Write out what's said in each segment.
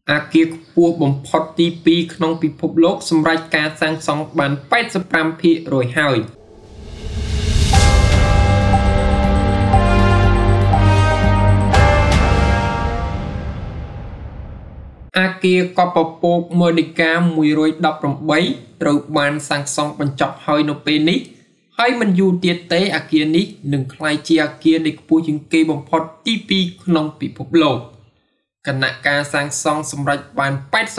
អាគារខ្ពស់បំផុតទី2ក្នុងពិភពលោកសម្រាប់ការសាងសង់បាន 85% ហើយអាគារកប់ពពក MERDEKA 118 ត្រូវបានសាងសង់បញ្ចប់ហើយនៅពេលនេះហើយមិនយូរទៀតទេអាគារនេះនឹងក្លាយជាអាគារដែលខ្ពស់ជាងគេបំផុតទី2ក្នុងពិភពលោកគណៈការសាងសង់សម្រាប់បាន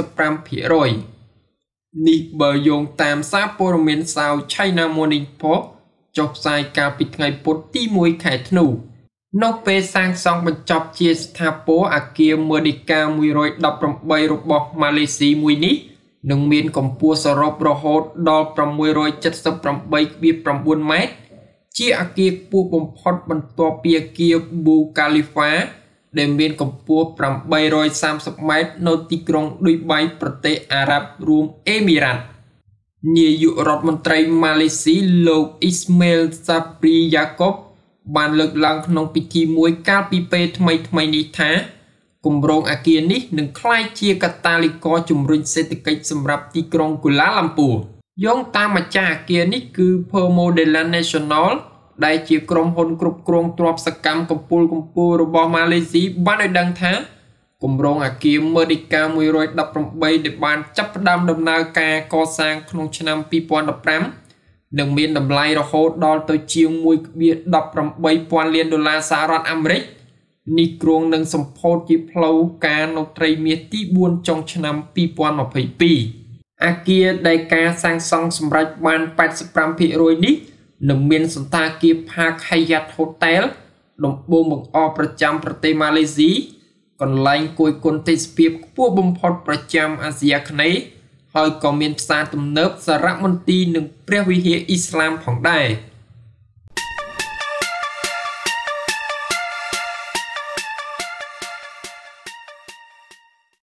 85% នេះបើយោងតាមសារព័ត៌មានSouth China Morning Post ចុះផ្សាយកាលពីថ្ងៃពុធទី1ខែធ្នូនៅពេលសាងសង់បញ្ចប់ជាស្ថាពរអាគារ MERDEKA 118 របស់ម៉ាឡេស៊ីមួយនេះនឹងមានកម្ពស់សរុបរហូតដល់ 678.9 ម៉ែត្រជាអាគារខ្ពស់បំផុតបន្ទាប់ពីអាគារ Burj Khalifa ដែលមានកម្ពស់ 830 ម៉ែត្រនៅទីក្រុងឌុយបៃប្រទេសអារ៉ាប់រួមអេមីរ៉ាតនាយករដ្ឋមន្ត្រីម៉ាឡេស៊ីលោក Ismail Sabri Yaakob បានលើកឡើងក្នុងពិធីមួយកាលពីពេលថ្មីនេះថាគម្រោងអាគារនេះនឹងក្លាយជាកាតាលីករជំរុញសេដ្ឋកិច្ចសម្រាប់ទីក្រុងកូឡាឡាំពូយោងតាមម្ចាស់អាគារនេះគឺ PNB National ដែលជាក្រុមហ៊ុនគ្រប់គ្រងទ្រព្យសកម្មកំពូលរបស់ម៉ាឡេស៊ីបានឲ្យដឹងថាគម្រោងអាគារ MERDEKA 118ដែលបានចាប់ផ្ដើមដំណើរការកសាងក្នុងឆ្នាំ 2015នឹងមានតម្លៃរហូតដល់ទៅជាង $1.18 លានសហរដ្ឋអាមេរិកនេះគ្រោងនឹងសម្ពោធជាផ្លូវការនៅត្រីមាសទី4ចុងឆ្នាំ 2022 អាគារដែលការសាងសង់សម្រាប់បាន 85% នេះនឹងមានសន្តាគារ Park Hyatt Hotel ដំបូងបង្អស់ប្រចាំប្រទេសម៉ាឡេស៊ីកន្លែងគយគន់ទេសភាពខ្ពស់បំផុតប្រចាំអាស៊ីអាគ្នេយ៍ហើយក៏មានផ្សារទំនើបសារមន្ទីរនិងព្រះវិហារអ៊ីស្លាមផងដែរ